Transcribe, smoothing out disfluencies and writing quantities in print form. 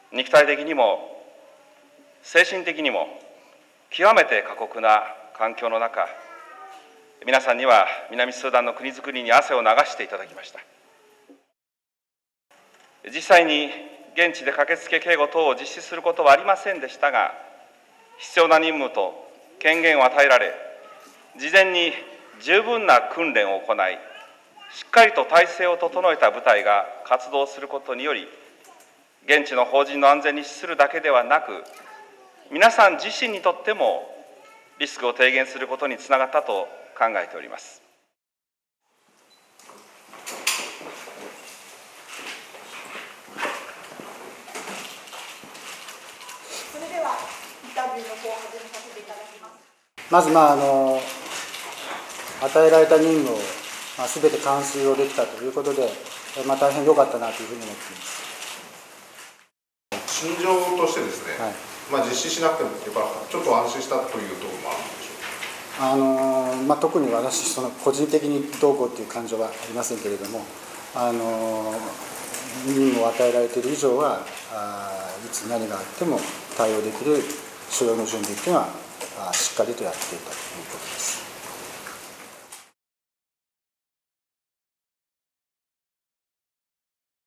肉体的にも精神的にも極めて過酷な環境の中、皆さんには南スーダンの国づくりに汗を流していただきました。実際に現地で駆けつけ警護等を実施することはありませんでしたが、必要な任務と権限を与えられ、事前に十分な訓練を行い、しっかりと体制を整えた部隊が活動することにより、現地の邦人の安全に資するだけではなく、皆さん自身にとってもリスクを低減することにつながったと考えております。 それではインタビューの方を始めさせていただきます。 まず、与えられた任務をすべて完遂をできたということで、大変良かったなというふうに思っています。 心情としてですね、はい、実施しなくてもやっぱちょっと安心したというところもあるんでしょうか。 特に私個人的にどうこうという感情はありませんけれども、任務を与えられている以上はいつ何があっても対応できる所要の準備というのはしっかりとやっているということです。